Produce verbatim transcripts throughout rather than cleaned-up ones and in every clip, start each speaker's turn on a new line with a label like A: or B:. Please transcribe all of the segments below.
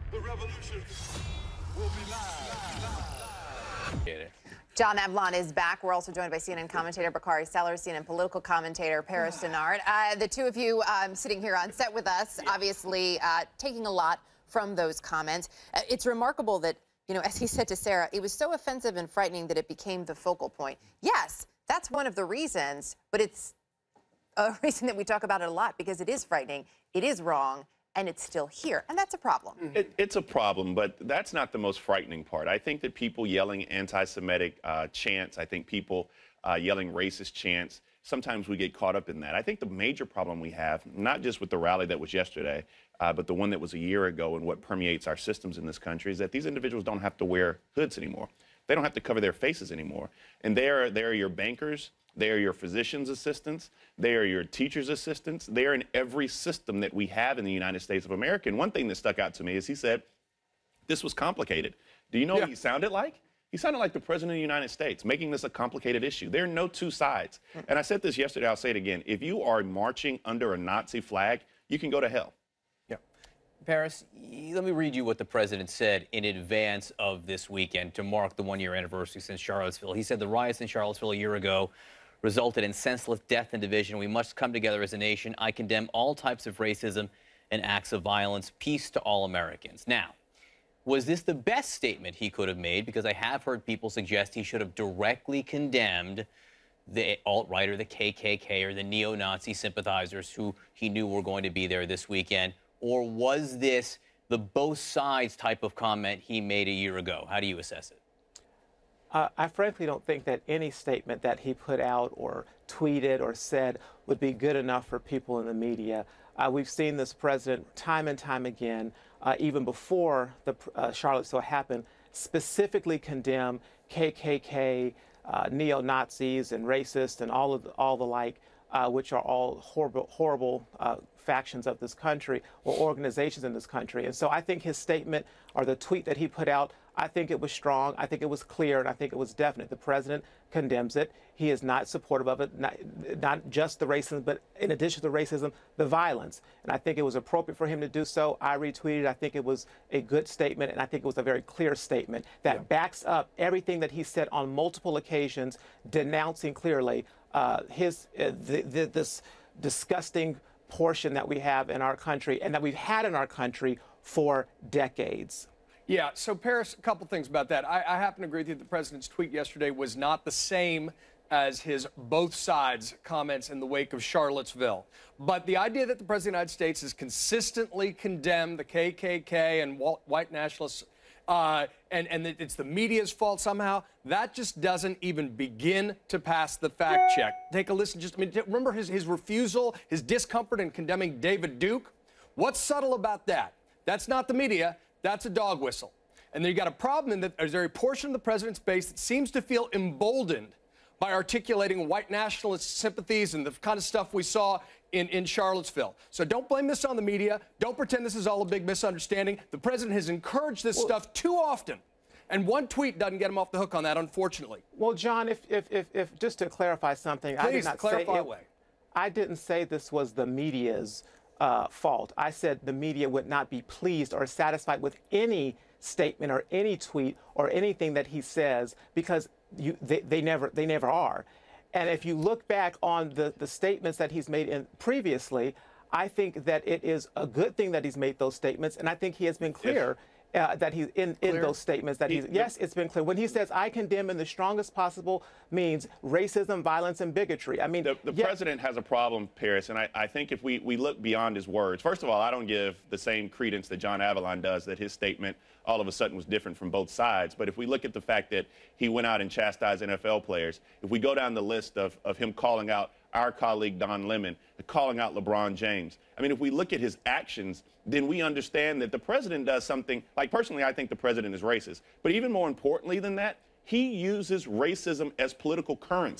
A: The revolution will be live. live.
B: Get it.
C: John Avlon is back. We're also joined by C N N commentator Bakari Sellers, C N N political commentator Paris Dennard. Uh, the two of you um, sitting here on set with us, yeah. obviously uh, taking a lot from those comments. Uh, it's remarkable that, you know, as he said to Sarah, it was so offensive and frightening that it became the focal point. Yes, that's one of the reasons, but it's a reason that we talk about it a lot because it is frightening, it is wrong, and it's still here, and that's a problem.
B: It, it's a problem, but that's not the most frightening part. I think that people yelling anti-Semitic uh, chants, I think people uh, yelling racist chants, sometimes we get caught up in that. I think the major problem we have, not just with the rally that was yesterday, uh, but the one that was a year ago and what permeates our systems in this country, is that these individuals don't have to wear hoods anymore. They don't have to cover their faces anymore. And they are, they are your bankers. They are your physician's assistants. They are your teacher's assistants. They are in every system that we have in the United States of America. And one thing that stuck out to me is he said, this was complicated. Do you know yeah. what he sounded like? He sounded like the President of the United States, making this a complicated issue. There are no two sides. And I said this yesterday, I'll say it again. If you are marching under a Nazi flag, you can go to hell.
D: Yeah. Paris, let me read you what the president said in advance of this weekend to mark the one-year anniversary since Charlottesville. He said the riots in Charlottesville a year ago resulted in senseless death and division. We must come together as a nation. I condemn all types of racism and acts of violence. Peace to all Americans. Now, was this the best statement he could have made? Because I have heard people suggest he should have directly condemned the alt-right or the K K K or the neo-Nazi sympathizers who he knew were going to be there this weekend. Or was this the both sides type of comment he made a year ago? How do you assess it?
E: Uh, I frankly don't think that any statement that he put out or tweeted or said would be good enough for people in the media. Uh, we've seen this president time and time again, uh, even before the uh, Charlottesville happened, specifically condemn K K K, uh, neo-Nazis and racists and all of the, all the like, uh, which are all horrible, horrible uh, factions of this country or organizations in this country. And so I think his statement or the tweet that he put out, I think it was strong, I think it was clear, and I think it was definite. The president condemns it. He is not supportive of it, not, not just the racism, but in addition to racism, the violence. And I think it was appropriate for him to do so. I retweeted. I think it was a good statement, and I think it was a very clear statement that yeah. backs up everything that he said on multiple occasions, denouncing clearly uh, his uh, the, the, this disgusting portion that we have in our country and that we've had in our country for decades.
F: Yeah, so Paris, a couple things about that. I, I happen to agree with you that the president's tweet yesterday was not the same as his both sides comments in the wake of Charlottesville. But the idea that the president of the United States has consistently condemned the K K K and white nationalists uh, and, and that it's the media's fault somehow, that just doesn't even begin to pass the fact check. Take a listen. Just I mean, remember his, his refusal, his discomfort in condemning David Duke? What's subtle about that? That's not the media. That's a dog whistle. And then you got a problem in that there's a portion of the president's base that seems to feel emboldened by articulating white nationalist sympathies and the kind of stuff we saw in, in Charlottesville. So don't blame this on the media. Don't pretend this is all a big misunderstanding. The president has encouraged this well, stuff too often. And one tweet doesn't get him off the hook on that, unfortunately.
E: Well, John, if, if, if, if just to clarify something,
F: Please,
E: I did not
F: clarify
E: say it,
F: away.
E: I didn't say this was the media's Uh, fault. I said the media would not be pleased or satisfied with any statement or any tweet or anything that he says because you, they, they never they never are. And if you look back on the, the statements that he's made in previously, I think that it is a good thing that he's made those statements, and I think he has been clear uh, that he's in, in those statements that he's, yes, it's been clear. When he says, I condemn in the strongest possible means racism, violence, and bigotry. I mean,
B: the, the
E: yeah.
B: president has a problem, Paris, and I, I think if we, we look beyond his words, first of all, I don't give the same credence that John Avlon does, that his statement all of a sudden was different from both sides. But if we look at the fact that he went out and chastised N F L players, if we go down the list of, of him calling out our colleague Don Lemon, calling out LeBron James. I mean, if we look at his actions, then we understand that the president does something, like personally, I think the president is racist. But even more importantly than that, he uses racism as political currency.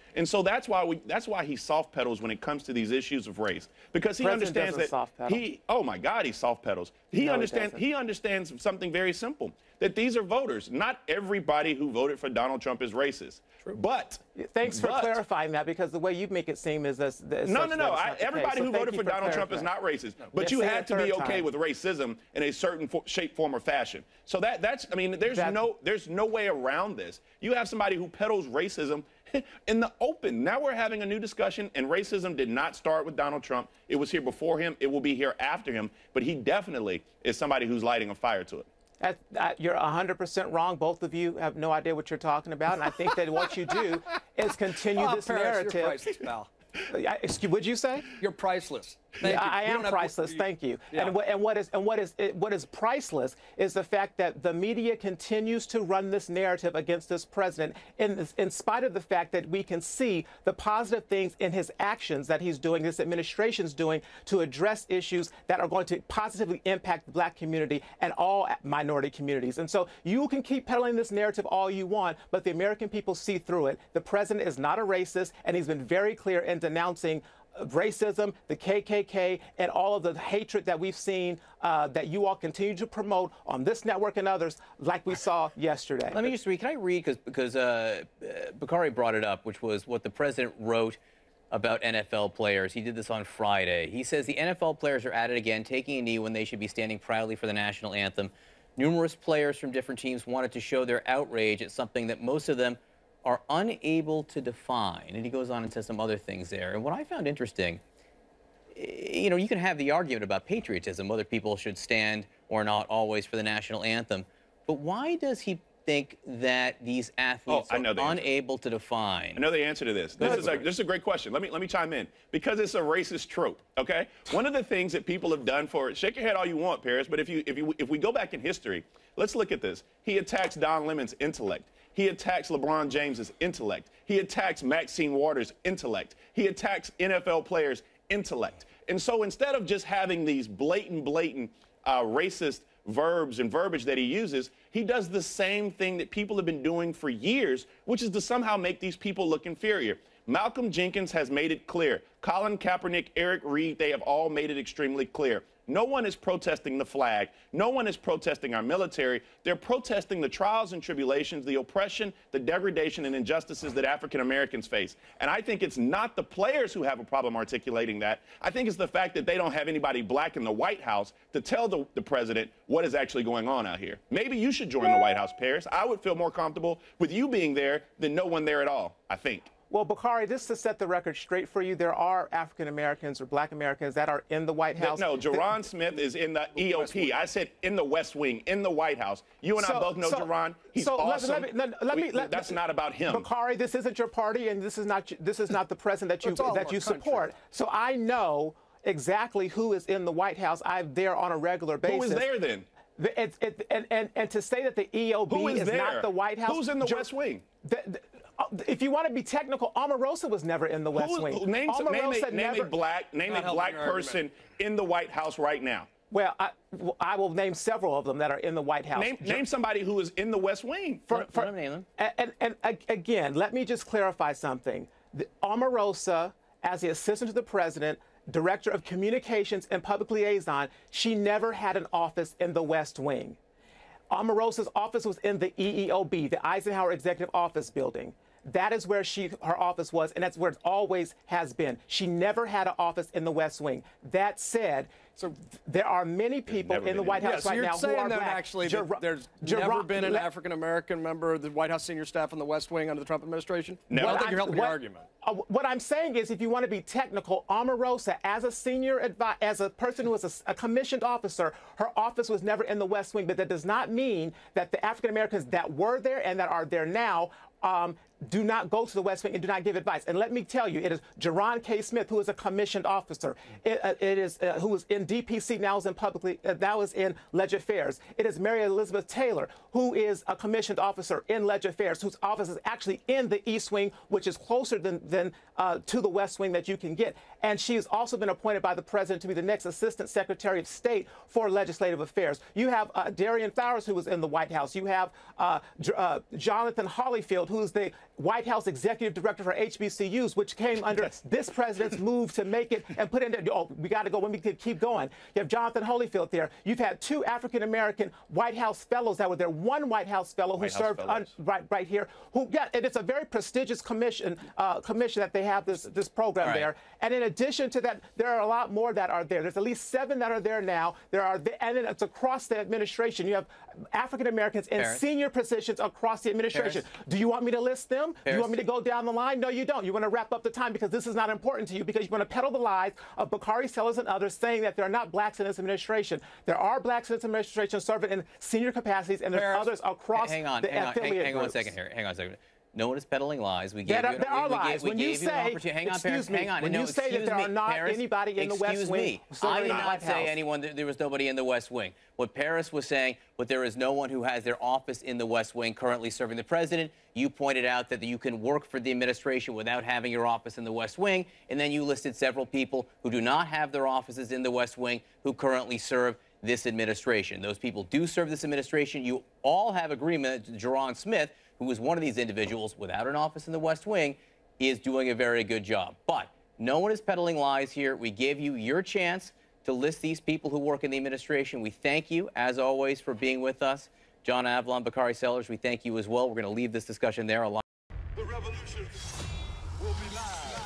B: And so that's why we that's why he soft pedals when it comes to these issues of race, because he
E: President
B: understands that
E: soft pedal.
B: he oh my God, he soft pedals. He
E: No, he
B: understands
E: doesn't.
B: he understands something very simple, that these are voters. Not everybody who voted for Donald Trump is racist. True. But
E: Thanks for
B: but,
E: clarifying that, because the way you make it seem is this. this
B: No,
E: such
B: no,
E: that
B: no.
E: it's
B: I,
E: not the
B: everybody
E: case. So
B: who
E: thank
B: voted
E: you
B: for Donald Trump is
E: clarifying.
B: not racist. But
E: Yes,
B: you
E: say
B: had
E: it
B: to be
E: third
B: okay
E: time.
B: with racism in a certain fo- shape, form, or fashion. So that that's I mean, there's
E: That-
B: no there's no way around this. You have somebody who peddles racism in the open. Now we're having a new discussion, and racism did not start with Donald Trump. It was here before him. It will be here after him. But he definitely is somebody who's lighting a fire to it.
E: That, that, you're one hundred percent wrong. Both of you have no idea what you're talking about. And I think that what you do is continue
F: Oh,
E: this
F: Paris,
E: narrative.
F: You're priceless, pal.
E: I- Excuse, would you say?
F: You're priceless. Thank
E: Yeah,
F: you.
E: I
F: You
E: am
F: don't have-
E: priceless. Thank you.
F: Yeah.
E: And, what, and what is and what is it, what is priceless is the fact that the media continues to run this narrative against this president, in in spite of the fact that we can see the positive things in his actions that he's doing, this administration's doing to address issues that are going to positively impact the black community and all minority communities. And so you can keep peddling this narrative all you want, but the American people see through it. The president is not a racist, and he's been very clear in denouncing racism, the K K K, and all of the hatred that we've seen uh, that you all continue to promote on this network and others, like we saw yesterday.
D: Let me just read. Can I read? Because because uh, uh, Bakari brought it up, which was what the president wrote about N F L players. He did this on Friday. He says the N F L players are at it again, taking a knee when they should be standing proudly for the national anthem. Numerous players from different teams wanted to show their outrage at something that most of them are unable to define. And he goes on and says some other things there. And what I found interesting, you know, you can have the argument about patriotism, whether people should stand or not always for the national anthem. But why does he think that these athletes
B: Oh, I know the
D: are
B: answer.
D: unable to define?
B: I know the answer to this. This is a, this is a great question. Let me let me chime in, because it's a racist trope. Okay, one of the things that people have done for it. Shake your head all you want, Paris. But if you if you if we go back in history, let's look at this. He attacks Don Lemon's intellect. He attacks LeBron James's intellect. He attacks Maxine Waters' intellect. He attacks N F L players' intellect. And so instead of just having these blatant, blatant uh, racist verbs and verbiage that he uses, he does the same thing that people have been doing for years, which is to somehow make these people look inferior. Malcolm Jenkins has made it clear. Colin Kaepernick, Eric Reed, they have all made it extremely clear. No one is protesting the flag. No one is protesting our military. They're protesting the trials and tribulations, the oppression, the degradation, and injustices that African Americans face. And I think it's not the players who have a problem articulating that. I think it's the fact that they don't have anybody black in the White House to tell the, the president what is actually going on out here. Maybe you should join the White House, Paris. I would feel more comfortable with you being there than no one there at all, I think.
E: Well, Bakari, this to set the record straight for you, there are African Americans or black Americans that are in the White House.
B: No, Jerron Smith is in the E O P. I said in the West Wing, in the White House. You and
E: So-
B: I both know
E: so-
B: Jerron. He's
E: so let-
B: awesome.
E: let me- let- let
B: We-
E: me- let-
B: that's not about him.
E: Bakari, this isn't your party, and this is not this is not the president that you
F: It's all
E: that
F: our
E: you
F: country.
E: support. So I know exactly who is in the White House. I'm there on a regular basis.
B: Who is there then?
E: The- It's, it, and, and, and to say that the E O B
B: Who is,
E: is
B: there?
E: not the White House.
B: Who's in the
E: Jer-
B: West Wing?
E: the- the- uh, if you want to be technical, Omarosa was never in the West
B: Who,
E: Wing.
B: who- name,
E: Omarosa
B: name, a, name
E: never,
B: a black, name
F: Not
B: a
F: helping
B: black
F: your argument.
B: person in the White House right now.
E: Well, I, well, I will name several of them that are in the White House.
B: Name, name somebody who is in the West Wing.
E: For,
D: Let-
E: for-
D: let him name them.
E: And, and, and a- again, let me just clarify something. The, Omarosa, as the assistant to the president, director of communications and public liaison, she never had an office in the West Wing. Omarosa's office was in the E E O B, the Eisenhower Executive Office Building. That is where she her office was, and that's where it always has been. She never had an office in the West Wing. That said,
F: So-
E: there are many people
B: never
E: in the
B: been
E: White
B: in-
F: Yeah,
E: House
F: so
E: right
F: you're
E: now who
F: saying
E: are
F: that
E: black.
F: actually
E: Ger-
F: that there's
E: Ger-
F: never been an
E: let-
F: African-American member of the White House senior staff in the West Wing under the Trump administration?
B: No.
F: I don't
B: What
F: think you're
E: I'm-
F: helping
E: what-
F: the argument.
E: uh, what I'm saying is, if you want to be technical, Omarosa, as a senior advi- as a person who was a, a commissioned officer, her office was never in the West Wing. But that does not mean that the African Americans that were there and that are there now um, do not go to the West Wing and do not give advice. And let me tell you, it is Jerron K. Smith, who is a commissioned officer. It, uh, it is uh, who is in D P C now, is in publicly uh, now is in Ledger Affairs. It is Mary Elizabeth Taylor, who is a commissioned officer in Ledger Affairs, whose office is actually in the East Wing, which is closer than than uh, to the West Wing that you can get. And she has also been appointed by the president to be the next Assistant Secretary of State for Legislative Affairs. You have uh, Darian Flowers, who was in the White House. You have uh, J- uh, Jonathan Holyfield, who's the White House executive director for H B C Us, which came under
B: Yes.
E: this president's move to make it and put in there. Oh, we got to go. When we could keep going. You have Jonathan Holyfield there. You've had two African-American White House fellows that were there. One White House fellow
B: White
E: who
B: House
E: served un,
B: fellows.
E: right, right here. Who, yeah, and it's a very prestigious commission, uh, commission that they have this this program
D: All right.
E: there. And in addition to that, there are a lot more that are there. There's at least seven that are there now. There are, and it's across the administration. You have African-Americans in
D: Paris.
E: senior positions across the administration.
D: Paris.
E: Do you want me to list them? Do
D: Paris.
E: you want me to go down the line? No, you don't. You want to wrap up the time because this is not important to you because you want to peddle the lies of Bakari Sellers and others saying that there are not blacks in this administration. There are blacks in this administration serving in senior capacities, and there's
F: Paris.
E: others across
D: hang on,
E: the
D: hang on, hang,
E: affiliate
D: hang on one
E: groups.
D: second here. Hang on a second. No one is peddling lies. We
E: There
D: gave
E: are-
D: you,
E: there are
D: we, we
E: lies.
D: Gave, we
E: When you
D: gave you an
E: say-
D: opportunity. Hang on,
E: excuse
D: Paris.
E: me,
D: Hang on.
E: when
D: no,
E: you say that
D: excuse
E: there
D: me,
E: are not
D: Paris,
E: anybody in the West
D: excuse
E: Wing
D: me.
E: serving
D: I
E: in
D: did
E: the
D: not
E: White
D: say
E: House.
D: anyone. There was nobody in the West Wing. What Paris was saying, but there is no one who has their office in the West Wing currently serving the president. You pointed out that you can work for the administration without having your office in the West Wing, and then you listed several people who do not have their offices in the West Wing who currently serve this administration. Those people do serve this administration. You all have agreement that Jerron Smith, who is one of these individuals without an office in the West Wing, is doing a very good job. But no one is peddling lies here. We gave you your chance to list these people who work in the administration. We thank you, as always, for being with us. John Avlon, Bakari Sellers, we thank you as well. We're going to leave this discussion there.
A: The revolution will be live.